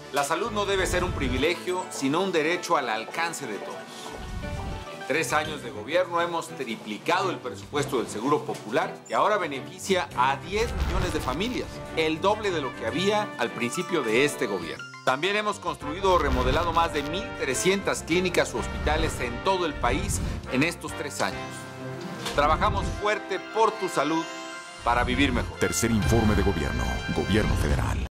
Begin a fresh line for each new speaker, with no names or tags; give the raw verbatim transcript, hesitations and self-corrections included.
La salud no debe ser un privilegio, sino un derecho al alcance de todos. En tres años de gobierno hemos triplicado el presupuesto del Seguro Popular, que ahora beneficia a diez millones de familias, el doble de lo que había al principio de este gobierno. También hemos construido o remodelado más de mil trescientas clínicas u hospitales en todo el país en estos tres años. Trabajamos fuerte por tu salud para vivir mejor.
Tercer informe de gobierno, Gobierno Federal.